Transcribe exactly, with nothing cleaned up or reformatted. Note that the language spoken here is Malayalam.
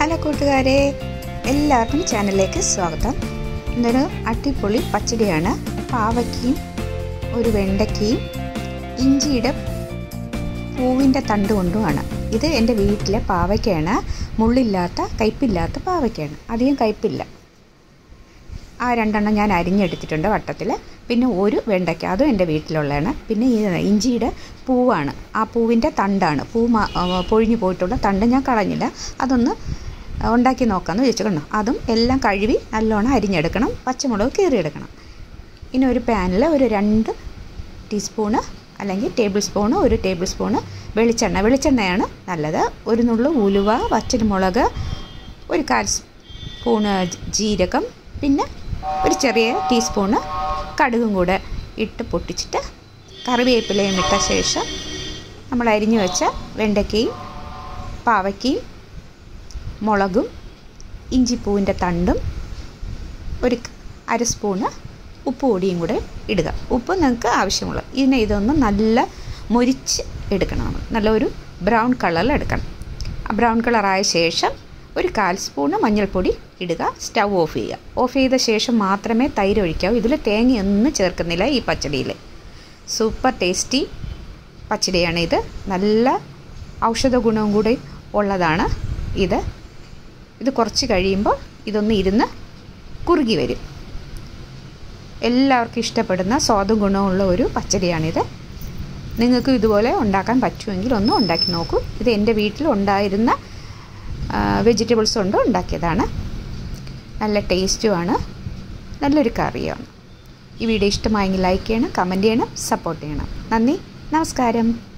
ഹലോ കൂട്ടുകാരെ, എല്ലാവർക്കും ചാനലിലേക്ക് സ്വാഗതം. ഇന്നൊരു അടിപൊളി പച്ചടിയാണ്. പാവയ്ക്കയും ഒരു വെണ്ടയ്ക്കയും ഇഞ്ചിയുടെ പൂവിൻ്റെ തണ്ട് കൊണ്ടുമാണ്. ഇത് എൻ്റെ വീട്ടിലെ പാവയ്ക്കയാണ്. മുള്ളില്ലാത്ത കയ്പില്ലാത്ത പാവയ്ക്കയാണ്. അധികം കയ്പില്ല. ആ രണ്ടെണ്ണം ഞാൻ അരിഞ്ഞെടുത്തിട്ടുണ്ട് വട്ടത്തിൽ. പിന്നെ ഒരു വെണ്ടയ്ക്ക, അതും എൻ്റെ വീട്ടിലുള്ളതാണ്. പിന്നെ ഈ ഇഞ്ചിയുടെ പൂവാണ്, ആ പൂവിൻ്റെ തണ്ടാണ്. പൂ പൊഴിഞ്ഞു പോയിട്ടുള്ള തണ്ട് ഞാൻ കളഞ്ഞില്ല. അതൊന്ന് ഉണ്ടാക്കി നോക്കാമെന്ന് വിചാരിച്ചു. കണ്ടോ, അതും എല്ലാം കഴുകി നല്ലോണം അരിഞ്ഞെടുക്കണം. പച്ചമുളക് കീറിയെടുക്കണം. ഇനി ഒരു പാനിൽ ഒരു രണ്ട് ടീസ്പൂണ് അല്ലെങ്കിൽ ടേബിൾ സ്പൂണ് ഒരു ടേബിൾ സ്പൂണ് വെളിച്ചെണ്ണ വെളിച്ചെണ്ണയാണ് നല്ലത്. ഒരു നുള്ളു ഉലുവ, വറ്റൽമുളക്, ഒരു കാൽ സ്പൂണ് ജീരകം, പിന്നെ ഒരു ചെറിയ ടീസ്പൂണ് കടുകും കൂടെ ഇട്ട് പൊട്ടിച്ചിട്ട് കറിവേപ്പിലയും ഇട്ട ശേഷം നമ്മൾ അരിഞ്ഞു വെച്ച വെണ്ടയ്ക്കയും പാവയ്ക്കയും മുളകും ഇഞ്ചിപ്പൂവിൻ്റെ തണ്ടും ഒരു അര സ്പൂണ് ഉപ്പ് പൊടിയും കൂടെ ഇടുക. ഉപ്പ് നിങ്ങൾക്ക് ആവശ്യമുള്ളത്. ഇതിനെ ഇതൊന്ന് നല്ല മൊരിച്ച് എടുക്കണം. നമ്മൾ നല്ലൊരു ബ്രൗൺ കളറിൽ എടുക്കണം. ആ ബ്രൗൺ കളറായ ശേഷം ഒരു കാൽ സ്പൂണ് മഞ്ഞൾപ്പൊടി ഇടുക. സ്റ്റൗ ഓഫ് ചെയ്യുക. ഓഫ് ചെയ്ത ശേഷം മാത്രമേ തൈര് ഒഴിക്കാവൂ. ഇതിൽ തേങ്ങയൊന്നും ചേർക്കുന്നില്ല ഈ പച്ചടിയിൽ. സൂപ്പർ ടേസ്റ്റി പച്ചടിയാണ് ഇത്. നല്ല ഔഷധ ഗുണവും കൂടി ഉള്ളതാണ് ഇത്. ഇത് കുറച്ച് കഴിയുമ്പോൾ ഇതൊന്ന് ഇരുന്ന് കുറുകി വരും. എല്ലാവർക്കും ഇഷ്ടപ്പെടുന്ന സ്വാദും ഗുണമുള്ള ഒരു പച്ചടിയാണിത്. നിങ്ങൾക്ക് ഇതുപോലെ ഉണ്ടാക്കാൻ പറ്റുമെങ്കിൽ ഒന്ന് ഉണ്ടാക്കി നോക്കൂ. ഇത് എൻ്റെ വീട്ടിൽ ഉണ്ടായിരുന്ന വെജിറ്റബിൾസ് കൊണ്ട് ഉണ്ടാക്കിയതാണ്. നല്ല ടേസ്റ്റുമാണ്, നല്ലൊരു കറിയാണ്. ഈ വീഡിയോ ഇഷ്ടമായെങ്കിൽ ലൈക്ക് ചെയ്യണം, കമൻറ്റ് ചെയ്യണം, സപ്പോർട്ട് ചെയ്യണം. നന്ദി, നമസ്കാരം.